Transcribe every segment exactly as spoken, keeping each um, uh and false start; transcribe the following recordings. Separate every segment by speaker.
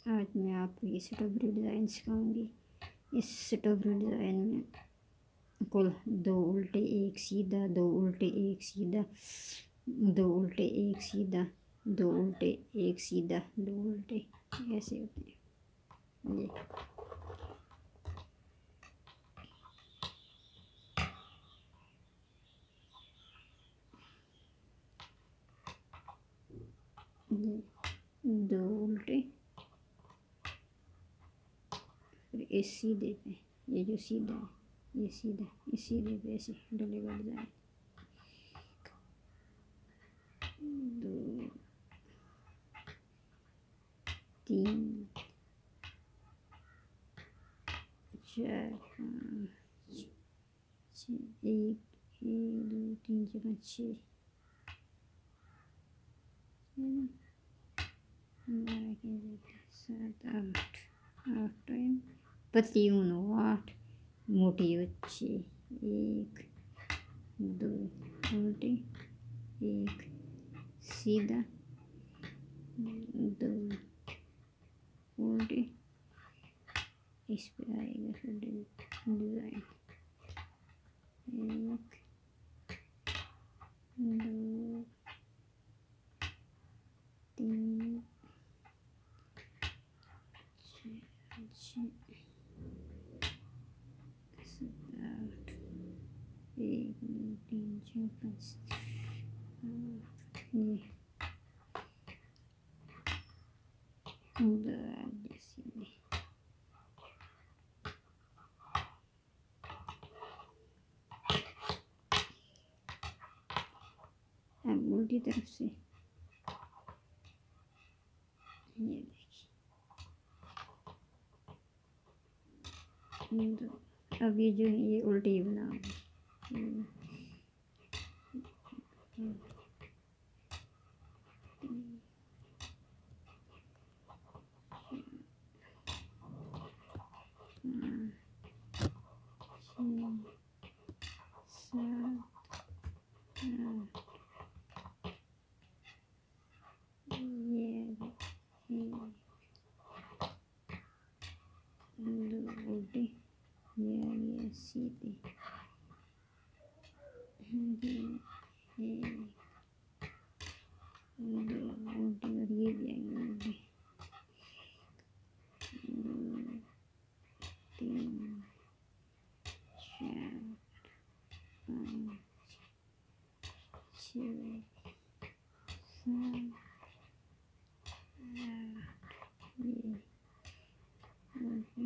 Speaker 1: आज मैं आपको ये स्ट्रॉबेरी डिज़ाइन सिखाऊंगी। इस स्ट्रॉबेरी डिज़ाइन में कुल दो उल्टे एक सीधा, दो उल्टे एक सीधा, दो उल्टे एक सीधा, दो उल्टे एक सीधा, दो उल्टे ऐसे होते हैं ये। ये दो उल्टे, फिर इस सीधे पे ये जो सीधा है ये सीधा, इस सीधे पे ऐसे डलेगा डिज़ाइन। दो, तीन, चार, पाँच, छः, एक एक दो तीन चार पाँच छः, बारह के सात आठ, आठ टाइम पतली ऊन हो आठ, मोटी हो छः, एक दो उल्टे, एक सीधा, दो उल्टे, इस पे आएगा फिर डिज़ाइन। एक दो तीन छः छः सात आठ, एक दो तीन चार पाँच ये जैसे अब उल्टी तरफ से ये देखिए। अब ये जो है ये उल्टी बनाओगे। उल्टी ये आ गया सीधे, ये दो उल्टी और ये भी आएंगे उल्टी, दो तीन चार पाँच छः सात आठ, ये उल्टी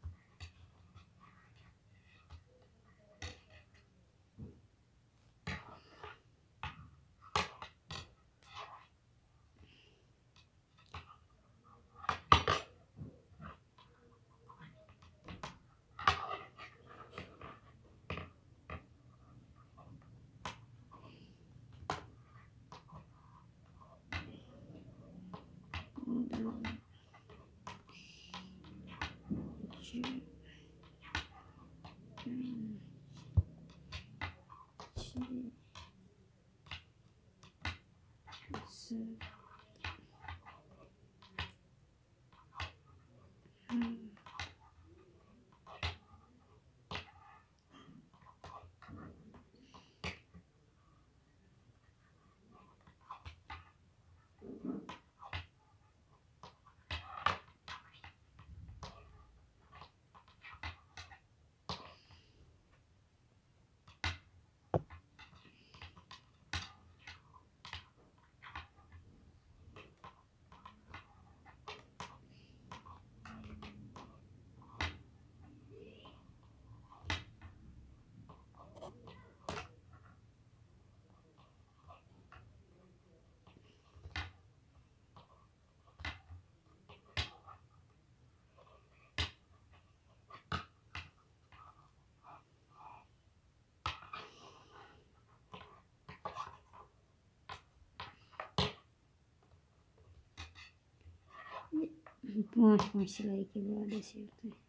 Speaker 1: दो चार पाँच छः सात पाँच पाँच सिलाई के बाद ऐसे होते हैं।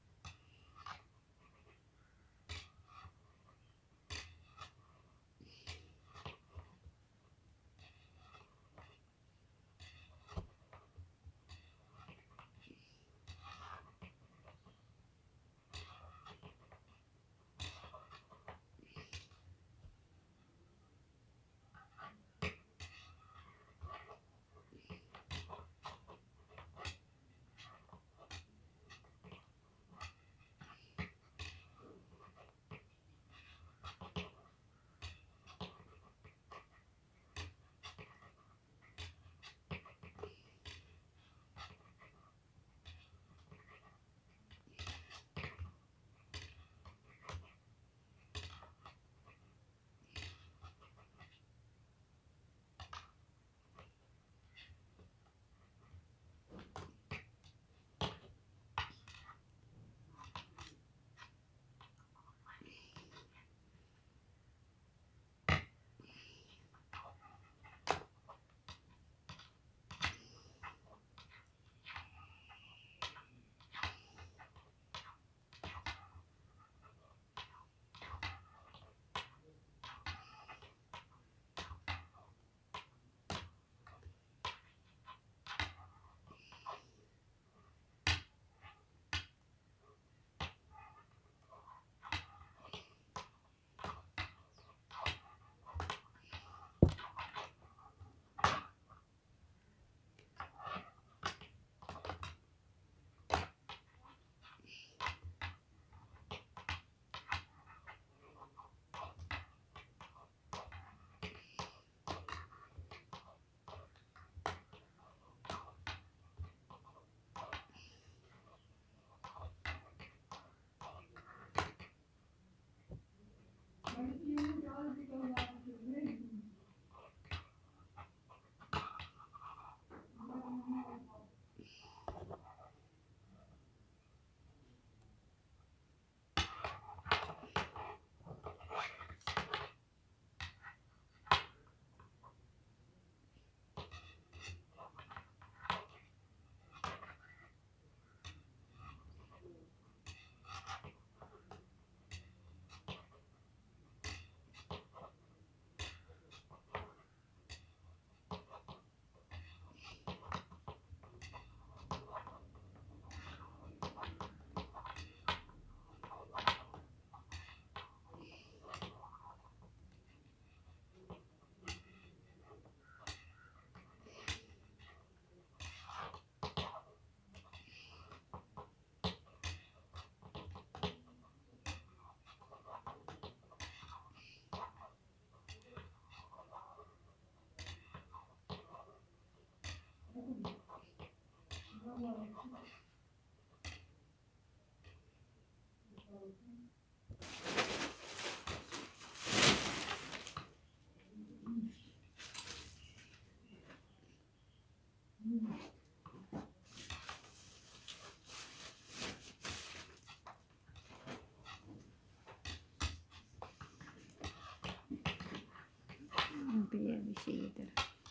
Speaker 1: ampliar bir şey yeter.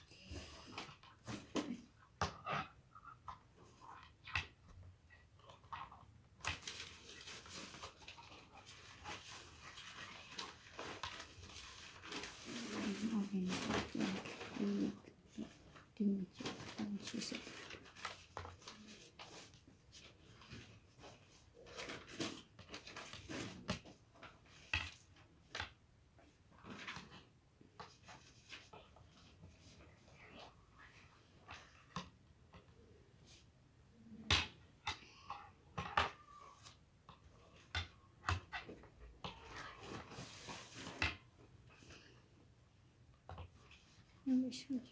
Speaker 1: Beş mi?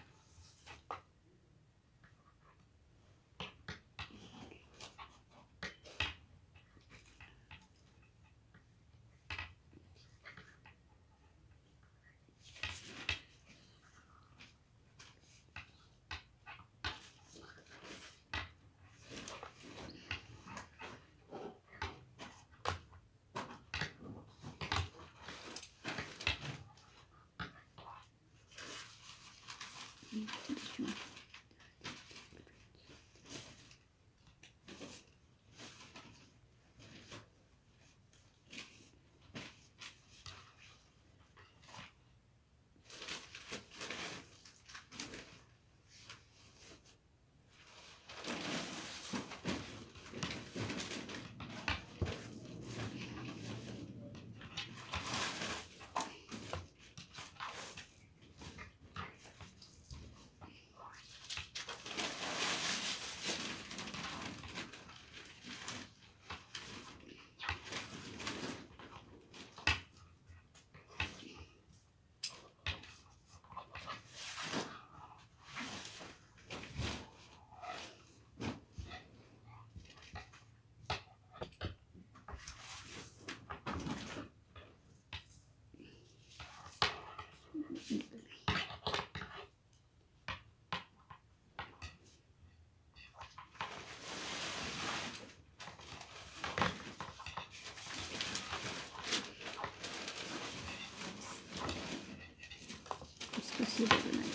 Speaker 1: Спасибо за внимание.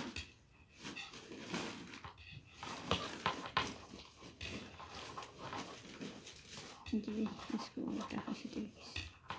Speaker 1: Jadi, sekolah tak kasih tulis.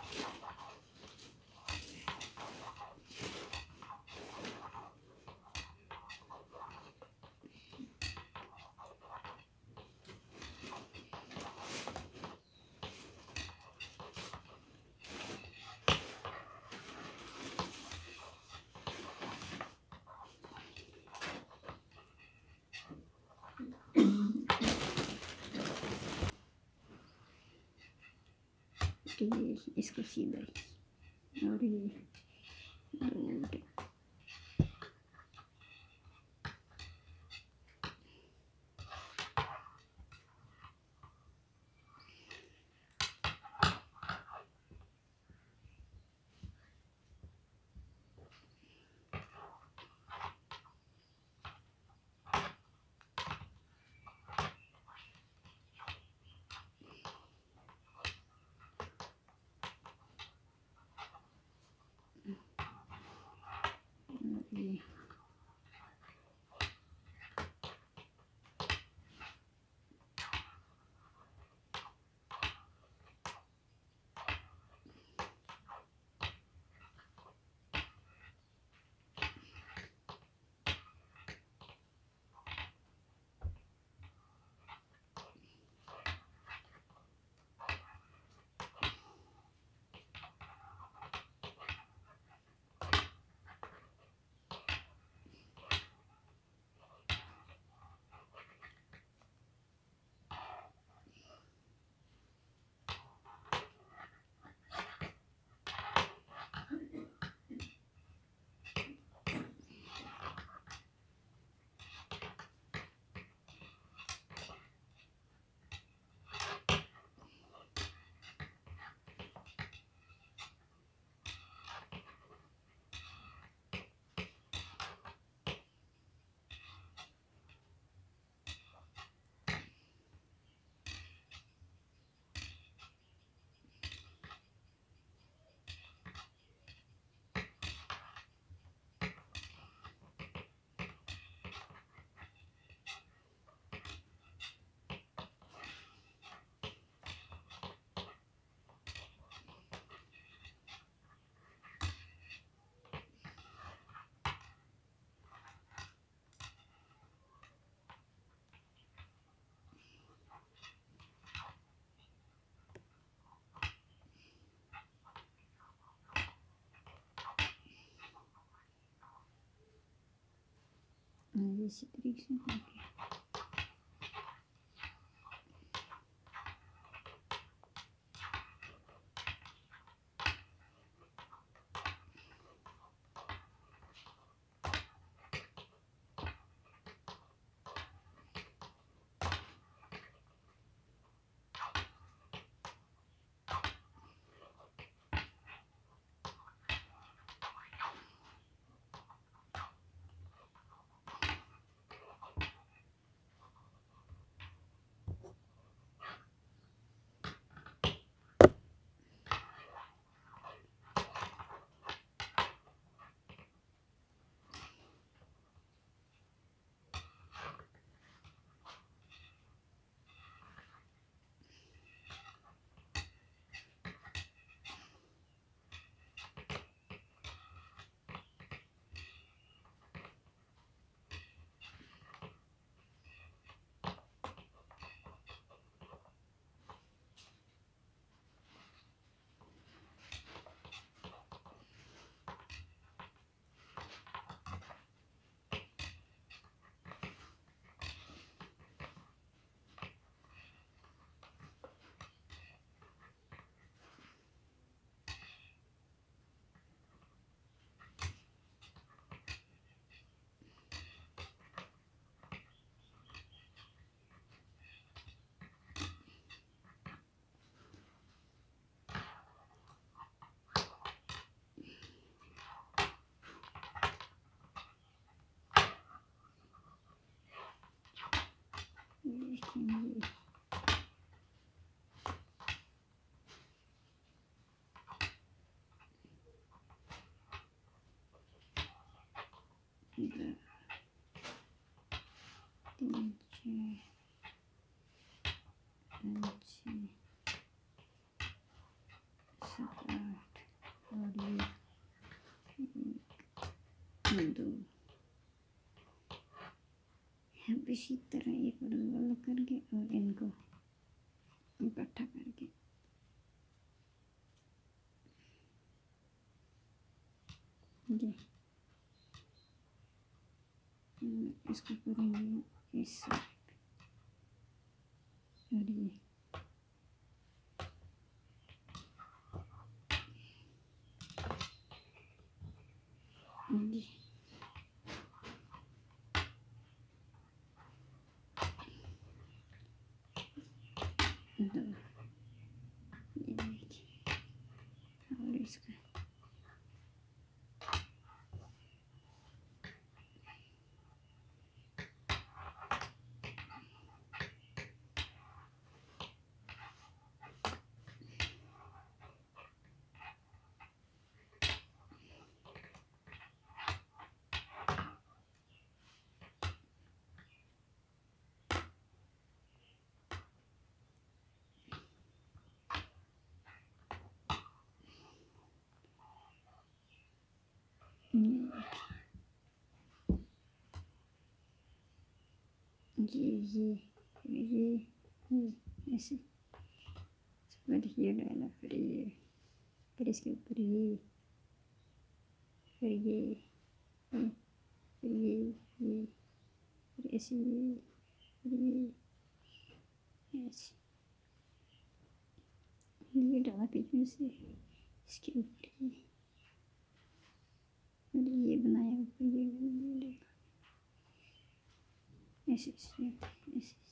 Speaker 1: Que esquecida और ये उल्टे ये इसी तरीके से करके देखेंगे। तीन छः पाँच छः सात आठ और ये एक दो। अब इसी तरह एक रोल अलग करके और इनको इकट्ठा करके ये इसको करेंगे इस और ये ये दो ये देखिए और इसका ये ये ये ये ऐसे फिर ये डाला फिर ये फिर इसके ऊपर ये फिर ये ये फिर ये ये फिर ऐसे ये फिर ये ऐसे ये डाला बीच में से इसके ऊपर ये फिर ये बनाया ऊपर ये डाला ऐसे ऐसे ऐसे